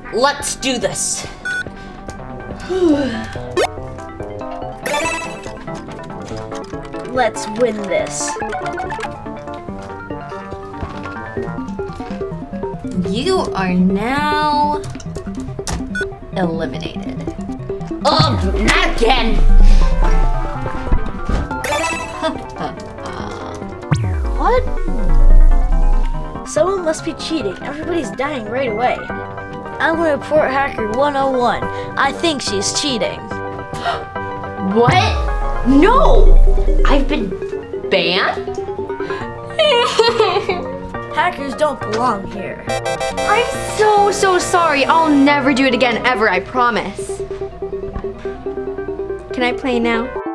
Let's do this. Let's win this. You are now eliminated. Not again. What? Someone must be cheating. Everybody's dying right away. I'm gonna report Hacker 101. I think she's cheating. What? No! I've been banned? Hackers don't belong here. I'm so sorry. I'll never do it again, ever, I promise. Can I play now?